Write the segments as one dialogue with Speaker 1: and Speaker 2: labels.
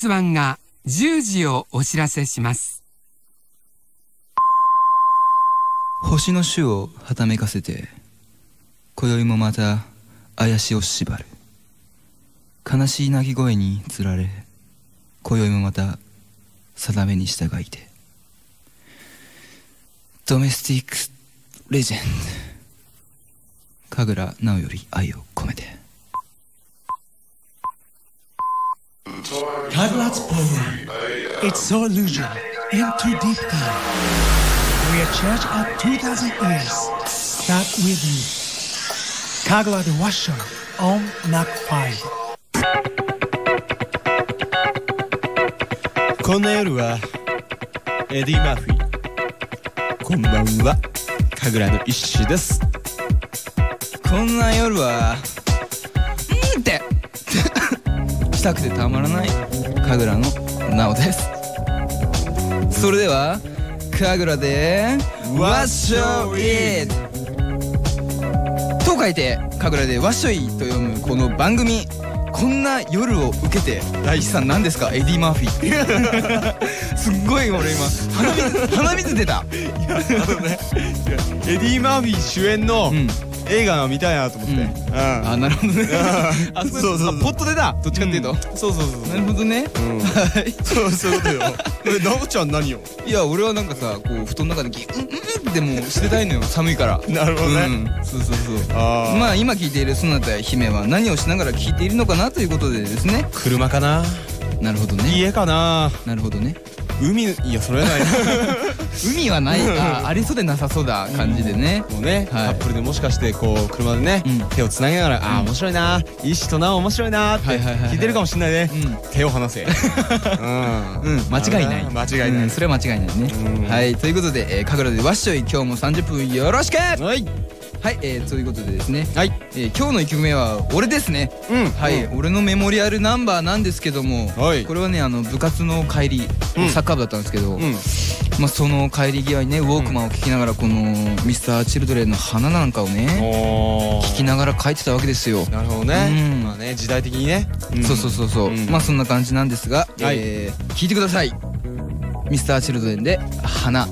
Speaker 1: 番が10時をお知らせします。
Speaker 2: 星の種をはためかせて、今宵もまた怪しを縛る。悲しい鳴き声につられ、今宵もまた定めに従いて。ドメスティックレジェンド、神楽直より愛を込めて。
Speaker 3: Kaglad's program. It's so illusion into deep time. We are church at 2000 years. Start with you. Kagla the Washer on Knock 5.
Speaker 4: こんな夜はエディ・マーフィー。こんばんは、神楽の一種です。
Speaker 2: こんな夜はってしたくてたまらない神楽の直です。それでは神楽でワッショイと書いて神楽でワッショイと読むこの番組、こんな夜を受けて大地さん何ですか？エディ・マーフィーすっごい俺今鼻水出た。
Speaker 4: エディ・マーフィー主演の映画が見たいなと思って。
Speaker 2: あ、なるほどね。
Speaker 4: あ、そうそう、ポッと出た。
Speaker 2: どっちかっていうと、
Speaker 4: そうそうそう。
Speaker 2: なるほどね。はい、
Speaker 4: そういうことよ。なおちゃん何よ？
Speaker 2: いや、俺はなんかさ、こう布団の中でギュッってもうしてたいのよ、寒いから。
Speaker 4: なるほどね。
Speaker 2: そうそうそう。まあ今聞いているそなた姫は何をしながら聞いているのかなということでですね。
Speaker 4: 車かな。
Speaker 2: なるほどね。
Speaker 4: 家かな。
Speaker 2: なるほどね。
Speaker 4: 海、いやそれはないな。
Speaker 2: 海はない、ありそうでなさそうな感じでね。
Speaker 4: もうね、カップルでもしかしてこう車でね、手をつなげながら、ああ面白いな、いい人な、面白いなって聞いてるかもしれないね。手を離せ。
Speaker 2: 間違いない。
Speaker 4: 間違いない。
Speaker 2: それは間違いないね。はい、ということで神楽でワッショイ、今日も30分よろしく。はい。はい、ということでですね、はい、今日の1曲目は俺ですね。はい、俺のメモリアルナンバーなんですけども、これはね、部活の帰り、サッカー部だったんですけど、まあその帰り際にね、ウォークマンを聴きながらこのミスターチルドレンの花なんかをね聴きながら書いてたわけですよ。なるほどね。まあね、時代的にね。そうそうそうそう。まあそんな感じなんですが、聴いてください。ミスターチルドレンで花。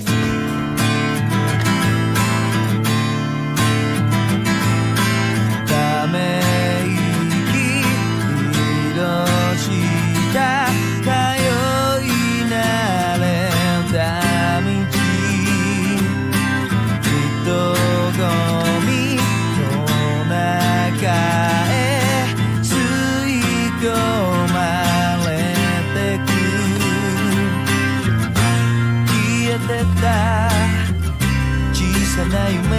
Speaker 2: 小さな夢を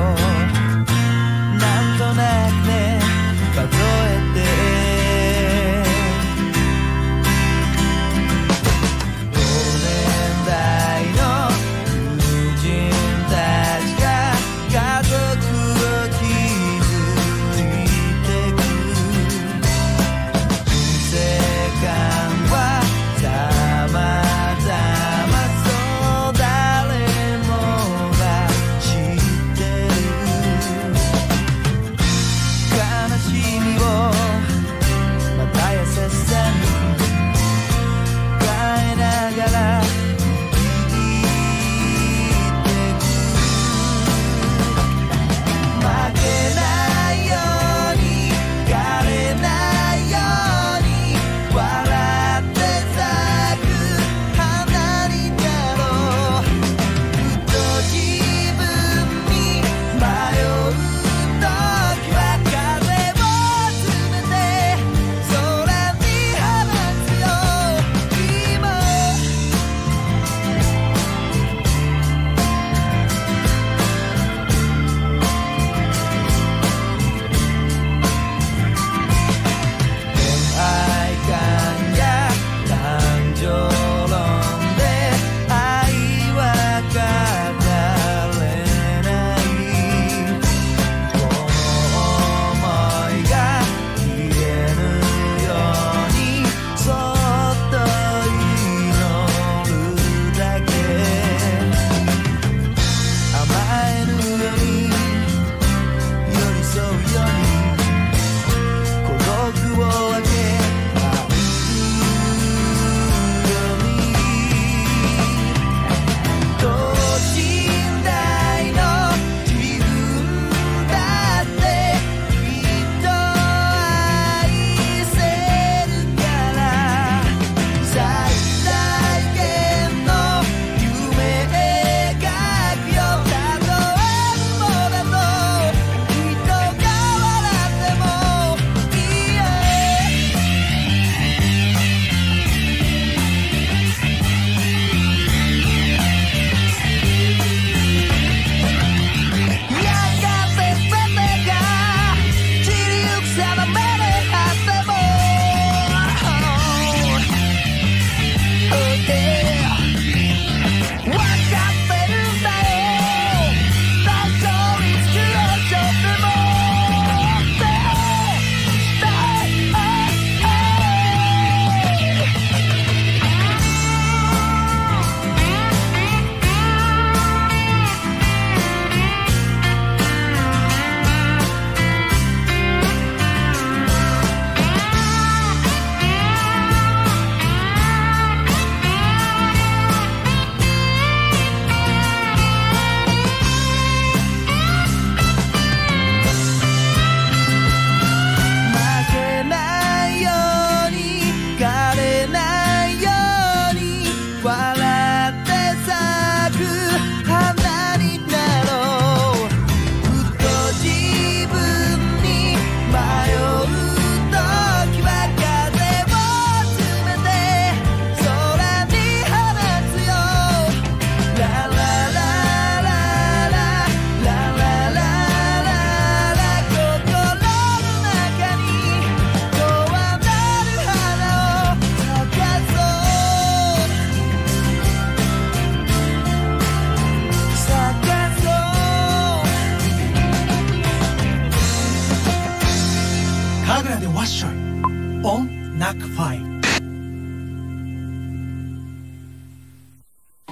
Speaker 2: なんとなくね数えて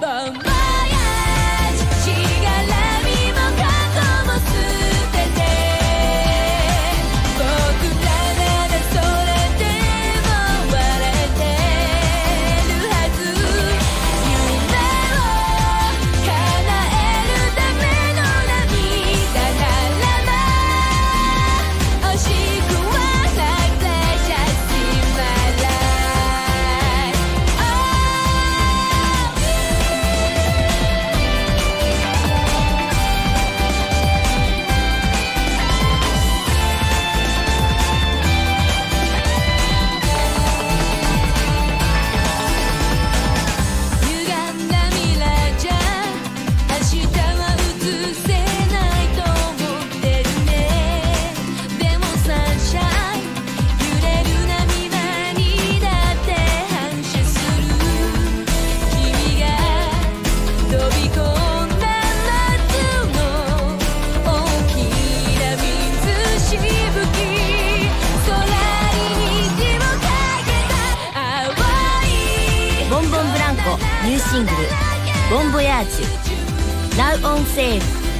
Speaker 5: ニューシングル「ボンボヤージュ」Now on sale。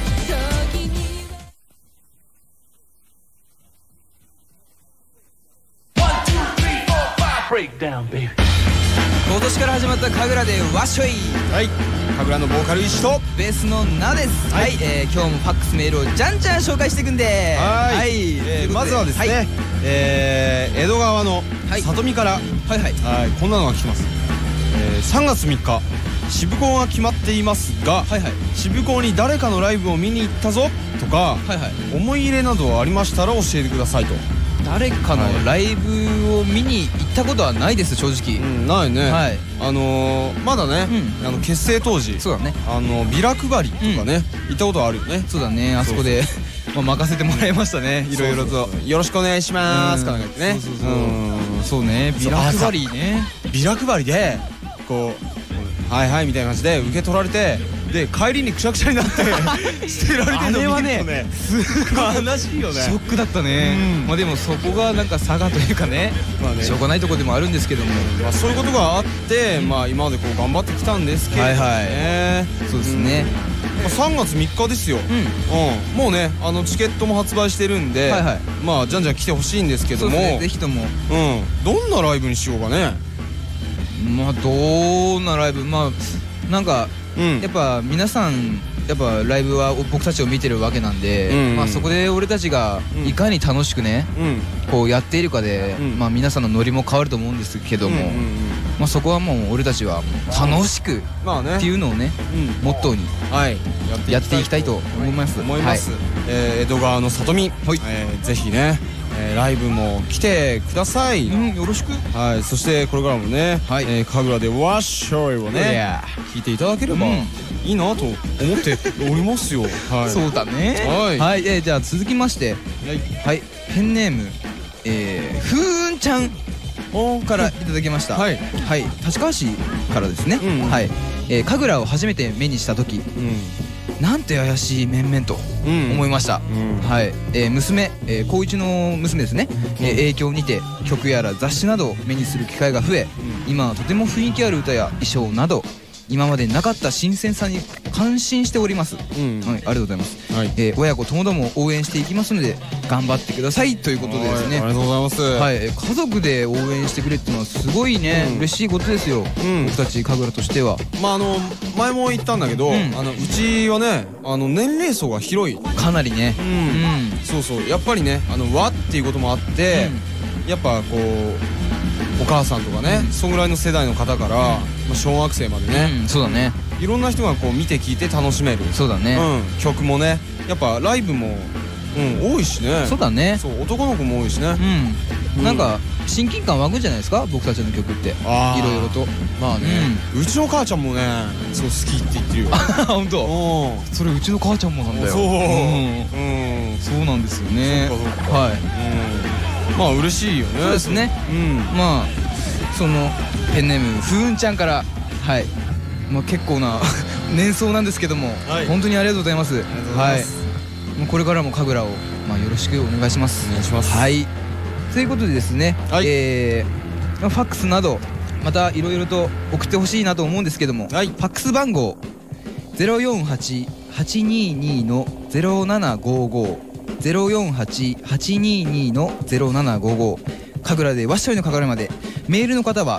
Speaker 2: 今年から始まった神楽でわっしょい。
Speaker 4: はい、神楽のボーカル石と
Speaker 2: ベースのなです。はい、今日もファックスメールをじゃんじゃん紹介していくんで、
Speaker 4: はい、まずはですね、江戸川の里見からこんなのが来てます。3月3日渋港が決まっていますが、渋港に誰かのライブを見に行ったぞとか、思い入れなどありましたら教えてくださいと。
Speaker 2: 誰かのライブを見に行ったことはないです、正直。
Speaker 4: ないね。まだね、結成当時、
Speaker 2: そうだね、
Speaker 4: ビラ配りとかね、行ったことはあるよね。
Speaker 2: そうだね、あそこで任せてもらいましたね、いろいろと。
Speaker 4: よろしくお願いしますかなんか言ってね。
Speaker 2: そうね、ビラ配りね。
Speaker 4: ビラ配りでこうはいはいみたいな感じで受け取られて、で帰りにくしゃくしゃになって捨てられてるの見るとね、すごい悲しいよね。
Speaker 2: ショックだったね。でもそこがなんか差がというかね、しょうがないところでもあるんですけども、
Speaker 4: そういうことがあって、今までこう頑張ってきたんですけれどもね。
Speaker 2: そうですね。
Speaker 4: 3月3日ですよ。もうね、チケットも発売してるんで、まあじゃんじゃん来てほしいんですけども、
Speaker 2: ぜひとも。
Speaker 4: どんなライブにしようかね。
Speaker 2: まあどんなライブ、まあなんかやっぱ皆さんやっぱライブは僕たちを見てるわけなんで、まあそこで俺たちがいかに楽しくねこうやっているかで、まあ皆さんのノリも変わると思うんですけども、まあそこはもう俺たちは楽しくっていうのをねモットーにやっていきたいと思います。
Speaker 4: 江戸川の里見、ぜひねライブも来てください。
Speaker 2: よろしく。
Speaker 4: そしてこれからもね、神楽でわっしょいをね聞いていただければいいなと思っておりますよ。
Speaker 2: そうだね。はい、じゃあ続きまして、ペンネームふーんちゃんからいただきました。立川市からですね。神楽を初めて目にした時、なんて怪しい面々と思いました。娘、高一の娘ですね、影響にて曲やら雑誌などを目にする機会が増え、今はとても雰囲気ある歌や衣装など今までなかった新鮮さに感心しております。ありがとうございます。親子ともども応援していきますので頑張ってくださいということでですね。
Speaker 4: ありがとうございます。
Speaker 2: 家族で応援してくれっていうのはすごいね、嬉しいことですよ、僕たち神楽としては。
Speaker 4: まあ前も言ったんだけど、うちはね年齢層が広い、
Speaker 2: かなりね。
Speaker 4: そうそう、やっぱりね和っていうこともあって、やっぱこうお母さんとかね、そんぐらいの世代の方から小学生までね、
Speaker 2: そうだね、
Speaker 4: いろんな人がこう見て聞いて楽しめる。
Speaker 2: そうだね。
Speaker 4: 曲もね、やっぱライブも多いしね。
Speaker 2: そうだね。
Speaker 4: そう、男の子も多いしね。
Speaker 2: なんか親近感湧くんじゃないですか、僕たちの曲って。いろいろと。まあね、
Speaker 4: うちの母ちゃんもねそう好きって言ってるよ。
Speaker 2: 本当。それうちの母ちゃんもなんだよ。そうなんですよね。まあ嬉しいよね。そうですね。まあそのペンネームふーんちゃんから、まあ結構な年相なんですけども、本当にありがとうございます。もうこれからも神楽をまあよろしくお願いします。お願いします。ということでですね、ファックスなどまたいろいろと送ってほしいなと思うんですけども、ファックス番号 048-822-0755 048-822-0755 神楽でわっしょいの神楽まで。メールの方は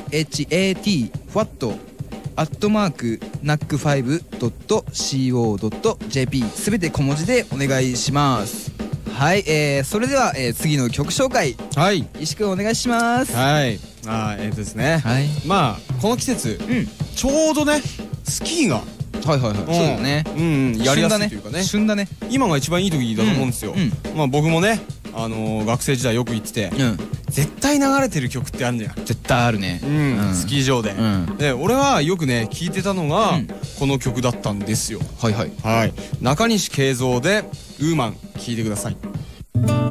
Speaker 2: what@nac5.co.jp すべて小文字でお願いします。はい、それでは、次の曲紹介、はい、石くんお願いします。
Speaker 4: はい、ですね、はい、まあこの季節、ちょうどねスキーが
Speaker 2: そうだね、
Speaker 4: やりやすいというかね、
Speaker 2: 旬だね。
Speaker 4: 今が一番いい時だと思うんですよ。まあ僕もね学生時代よく行ってて、絶対流れてる曲ってあるんじゃん。
Speaker 2: 絶対あるね、
Speaker 4: スキー場で。で俺はよくね聴いてたのがこの曲だったんですよ。はい、中西慶三でウーマン聴いてください。